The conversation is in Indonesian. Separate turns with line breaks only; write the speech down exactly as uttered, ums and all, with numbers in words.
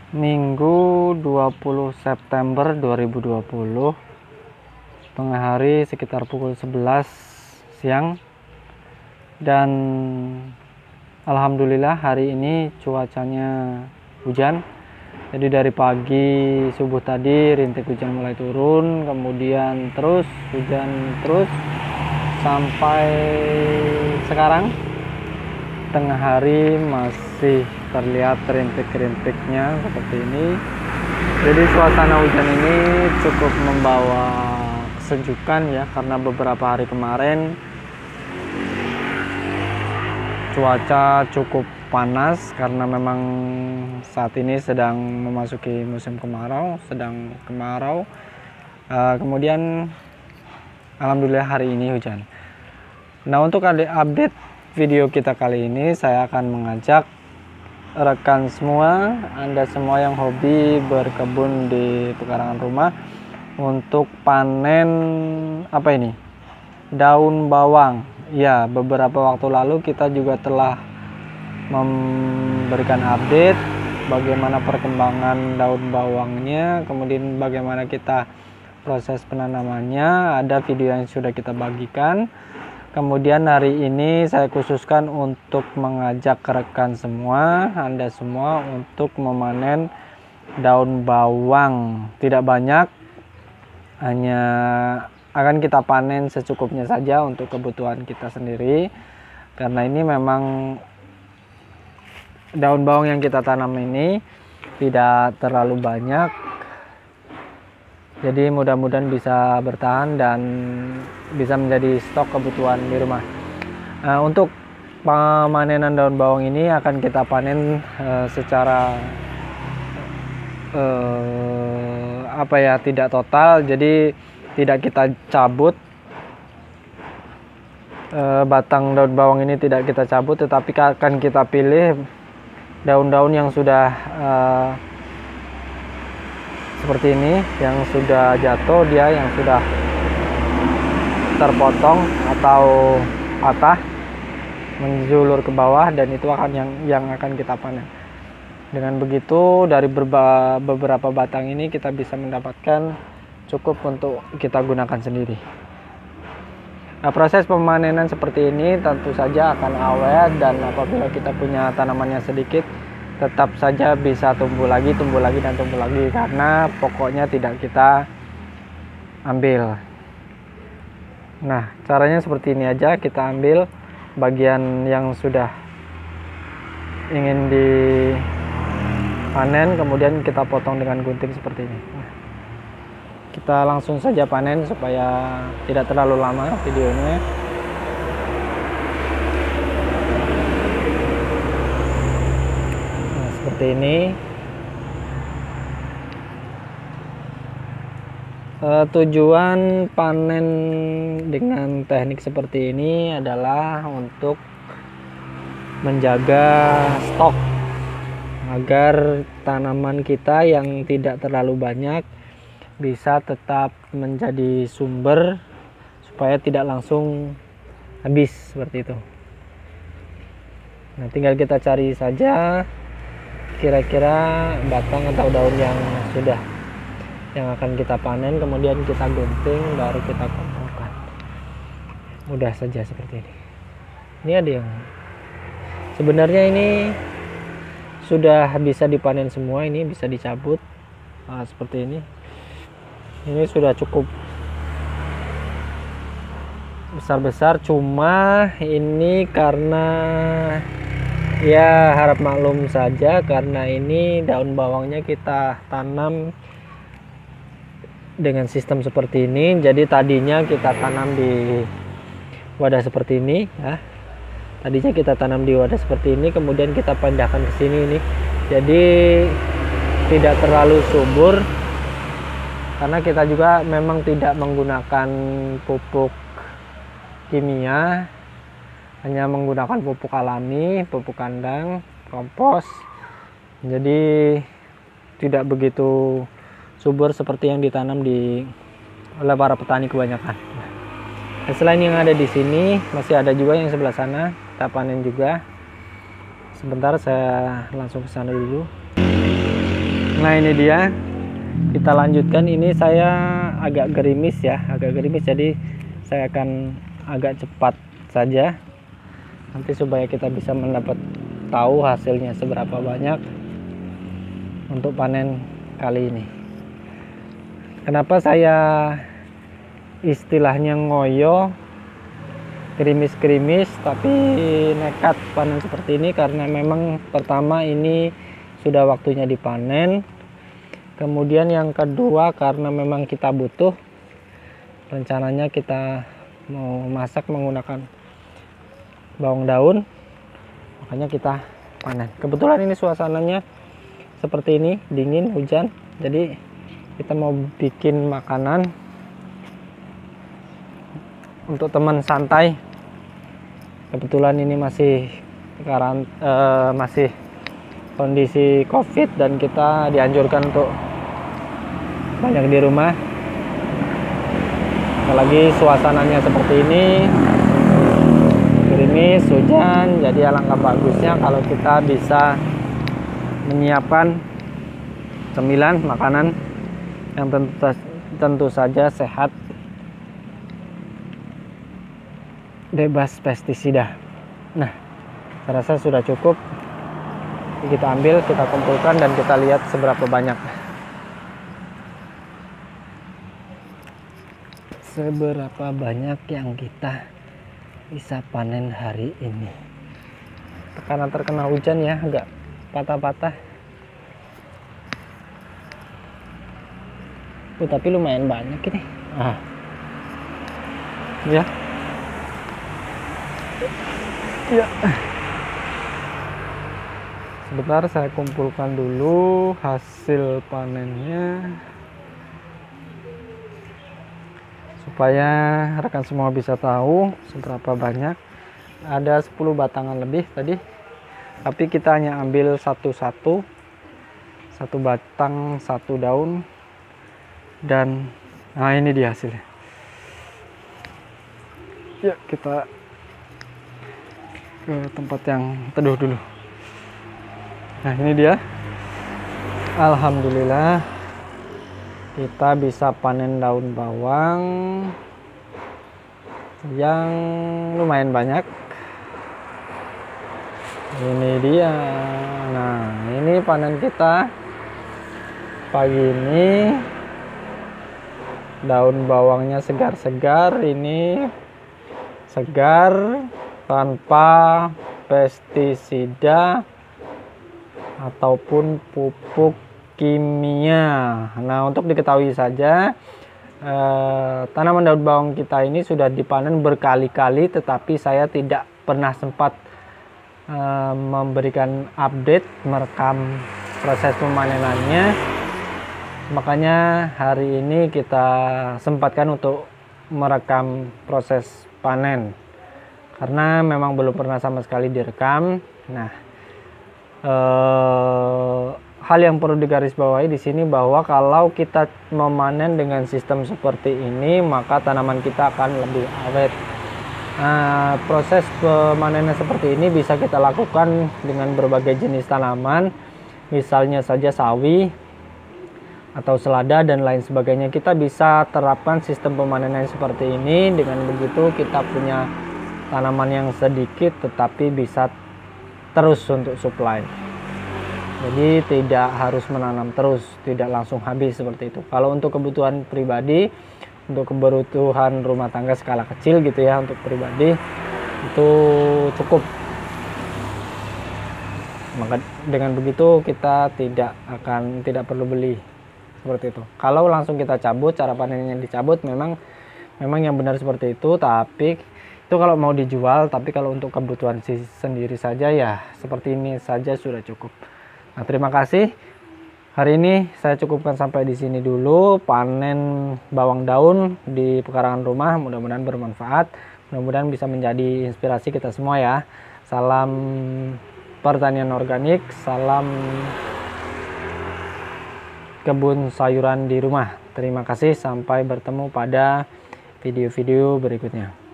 Minggu dua puluh September dua ribu dua puluh, tengah hari sekitar pukul sebelas siang, dan alhamdulillah hari ini cuacanya hujan. Jadi dari pagi subuh tadi rintik hujan mulai turun, kemudian terus hujan terus sampai sekarang tengah hari masih terlihat rintik-rintiknya seperti ini. Jadi suasana hujan ini cukup membawa kesejukan ya, karena beberapa hari kemarin cuaca cukup panas karena memang saat ini sedang memasuki musim kemarau, sedang kemarau. Uh, kemudian alhamdulillah hari ini hujan. Nah, untuk update video kita kali ini, saya akan mengajak rekan semua, Anda semua yang hobi berkebun di pekarangan rumah untuk panen apa ini? Daun bawang. Ya, beberapa waktu lalu kita juga telah memberikan update bagaimana perkembangan daun bawangnya, kemudian bagaimana kita proses penanamannya. Ada video yang sudah kita bagikan. Kemudian hari ini saya khususkan untuk mengajak rekan semua, Anda semua untuk memanen daun bawang. Tidak banyak, hanya akan kita panen secukupnya saja untuk kebutuhan kita sendiri. Karena ini memang daun bawang yang kita tanam ini tidak terlalu banyak. Jadi mudah-mudahan bisa bertahan dan bisa menjadi stok kebutuhan di rumah. Nah, untuk pemanenan daun bawang ini akan kita panen uh, secara uh, apa ya, tidak total. Jadi tidak kita cabut uh, batang daun bawang ini, tidak kita cabut, tetapi akan kita pilih daun-daun yang sudah uh, seperti ini, yang sudah jatuh, dia yang sudah terpotong atau patah menjulur ke bawah, dan itu akan yang yang akan kita panen. Dengan begitu dari berba, beberapa batang ini kita bisa mendapatkan cukup untuk kita gunakan sendiri. Nah, proses pemanenan seperti ini tentu saja akan awet, dan apabila kita punya tanamannya sedikit, tetap saja bisa tumbuh lagi, tumbuh lagi, dan tumbuh lagi, karena pokoknya tidak kita ambil. Nah, caranya seperti ini aja, kita ambil bagian yang sudah ingin dipanen, kemudian kita potong dengan gunting seperti ini. Nah, kita langsung saja panen supaya tidak terlalu lama videonya. Seperti ini. E, tujuan panen dengan teknik seperti ini adalah untuk menjaga stok agar tanaman kita yang tidak terlalu banyak bisa tetap menjadi sumber supaya tidak langsung habis seperti itu. Nah, tinggal kita cari saja kira-kira batang atau daun yang sudah yang akan kita panen, kemudian kita gunting, baru kita kumpulkan. Mudah saja seperti ini. Ini ada yang sebenarnya ini sudah bisa dipanen semua, ini bisa dicabut. Nah, seperti ini. Ini sudah cukup besar-besar, cuma ini karena ya harap maklum saja, karena ini daun bawangnya kita tanam dengan sistem seperti ini. Jadi tadinya kita tanam di wadah seperti ini ya. Tadinya kita tanam di wadah seperti ini, kemudian kita pindahkan ke sini ini. Jadi tidak terlalu subur, karena kita juga memang tidak menggunakan pupuk kimia, hanya menggunakan pupuk alami, pupuk kandang, kompos. Jadi tidak begitu subur seperti yang ditanam di oleh para petani kebanyakan. Nah, selain yang ada di sini, masih ada juga yang sebelah sana, kita panen juga. Sebentar, saya langsung ke sana dulu. Nah ini dia, kita lanjutkan. Ini saya agak gerimis ya, agak gerimis, jadi saya akan agak cepat saja nanti supaya kita bisa mendapat tahu hasilnya seberapa banyak untuk panen kali ini. Kenapa saya istilahnya ngoyo, gerimis-gerimis tapi nekat panen seperti ini? Karena memang pertama ini sudah waktunya dipanen, kemudian yang kedua karena memang kita butuh, rencananya kita mau masak menggunakan bawang daun, makanya kita panen. Kebetulan ini suasananya seperti ini, dingin, hujan, jadi kita mau bikin makanan untuk teman santai. Kebetulan ini masih karant uh, masih kondisi COVID dan kita dianjurkan untuk banyak di rumah. Apalagi suasananya seperti ini, gerimis, hujan, jadi alangkah bagusnya kalau kita bisa menyiapkan cemilan makanan yang tentu, tentu saja sehat, bebas pestisida. Nah, saya rasa sudah cukup. Kita ambil, kita kumpulkan, dan kita lihat seberapa banyak seberapa banyak yang kita bisa panen hari ini. Karena terkena hujan ya, agak patah-patah. Oh, tapi lumayan banyak ini. Ah, ya, ya. Sebentar, saya kumpulkan dulu hasil panennya supaya rekan semua bisa tahu seberapa banyak. Ada sepuluh batangan lebih tadi, tapi kita hanya ambil satu-satu, satu batang satu daun, dan nah ini dia hasilnya. Ya, kita ke tempat yang teduh dulu. Nah ini dia, alhamdulillah kita bisa panen daun bawang yang lumayan banyak. Ini dia. Nah ini panen kita pagi ini. Daun bawangnya segar-segar, ini segar tanpa pestisida ataupun pupuk kimia. Nah, untuk diketahui saja, eh, tanaman daun bawang kita ini sudah dipanen berkali-kali, tetapi saya tidak pernah sempat eh, memberikan update, merekam proses pemanenannya. Makanya hari ini kita sempatkan untuk merekam proses panen, karena memang belum pernah sama sekali direkam. Nah, Eh, hal yang perlu digarisbawahi di sini bahwa kalau kita memanen dengan sistem seperti ini, maka tanaman kita akan lebih awet. Nah, proses pemanenan seperti ini bisa kita lakukan dengan berbagai jenis tanaman, misalnya saja sawi atau selada dan lain sebagainya. Kita bisa terapkan sistem pemanenan seperti ini. Dengan begitu kita punya tanaman yang sedikit tetapi bisa terus untuk supply. Jadi tidak harus menanam terus, tidak langsung habis seperti itu. Kalau untuk kebutuhan pribadi, untuk kebutuhan rumah tangga skala kecil gitu ya, untuk pribadi itu cukup. Maka dengan begitu kita tidak akan tidak perlu beli seperti itu. Kalau langsung kita cabut, cara panennya dicabut, memang memang yang benar seperti itu, tapi itu kalau mau dijual. Tapi kalau untuk kebutuhan sendiri saja ya seperti ini saja sudah cukup. Nah, terima kasih. Hari ini saya cukupkan sampai di sini dulu panen bawang daun di pekarangan rumah. Mudah-mudahan bermanfaat, mudah-mudahan bisa menjadi inspirasi kita semua ya. Salam pertanian organik, salam kebun sayuran di rumah. Terima kasih, sampai bertemu pada video-video berikutnya.